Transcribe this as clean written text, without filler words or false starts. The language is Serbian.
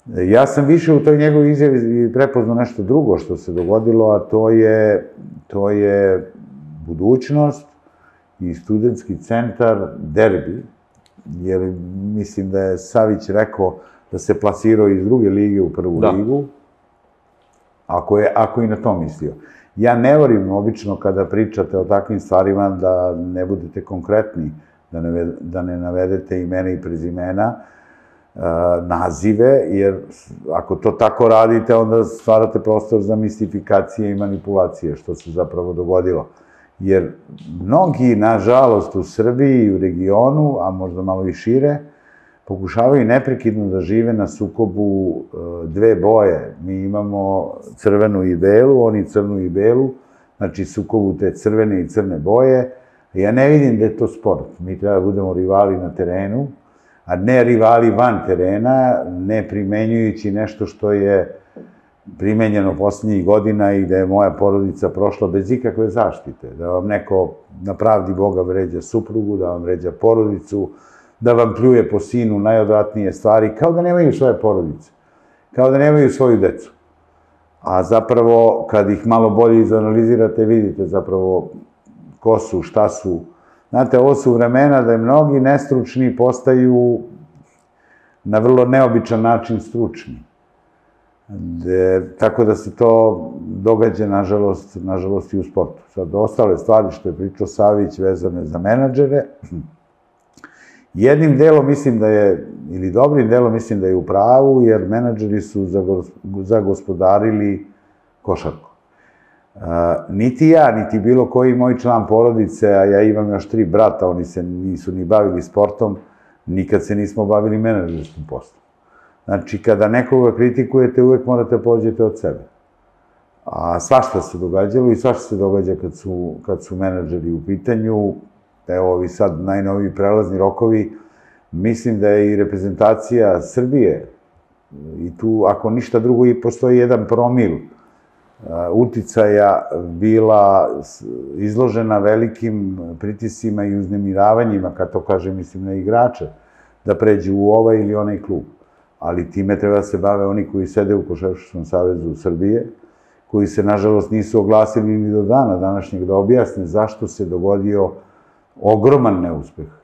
Ja sam više u toj njegovoj izjavi prepoznao nešto drugo što se dogodilo, a to je budućnost i studentski centar derbi, jer mislim da je Savić rekao da se plasirao iz druge lige u prvu ligu, ako i na to mislio. Ja ne volim obično kada pričate o takvim stvarima da ne budete konkretni, da ne navedete imena i prezimena, nazive, jer ako to tako radite, onda stvarate prostor za mistifikacije i manipulacije, što se zapravo dogodilo. Jer mnogi, nažalost, u Srbiji i u regionu, a možda malo i šire, pokušavaju neprekidno da žive na sukobu dve boje. Mi imamo crvenu i belu, oni crnu i belu, znači sukobu te crvene i crne boje. Ja ne vidim da je to sport. Mi treba da budemo rivali na terenu, a ne rivali van terena, ne primenjujući nešto što je primenjeno poslednjih godina i da je moja porodica prošla bez ikakve zaštite. Da vam neko na pravdi Boga vređa suprugu, da vam vređa porodicu, da vam pljuje po sinu najodvratnije stvari, kao da nemaju svoje porodice, kao da nemaju svoju decu. A zapravo, kad ih malo bolje izanalizirate, vidite zapravo ko su, šta su. Znate, ovo su vremena da mnogi nestručni postaju na vrlo neobičan način stručni. Tako da se to događa, nažalost, i u sportu. Sad, ostale stvari što je pričao Savić vezane za menadžere, jednim delom mislim da je, ili dobrim delom mislim da je u pravu, jer menadžeri su zagospodarili košarku. Niti ja, niti bilo koji moj član porodice, a ja imam još 3 brata, oni se nisu ni bavili sportom, nikad se nismo bavili menadžerskim poslom. Znači, kada nekoga kritikujete, uvek morate pođete od sebe. A svašta se događalo i svašta se događa kad su menadžeri u pitanju. Evo, ovi sad najnoviji prelazni rokovi, mislim da je i reprezentacija Srbije, i tu, ako ništa drugo, i postoji jedan promil uticaja, bila izložena velikim pritiscima i uznemiravanjima, kad to kažem, mislim na igrače, da pređu u ovaj ili onaj klub. Ali time treba da se bave oni koji sede u Košarkaškom savezu Srbije, koji se, nažalost, nisu oglasili ni do dana današnjeg da objasne zašto se dogodio ogroman neuspeh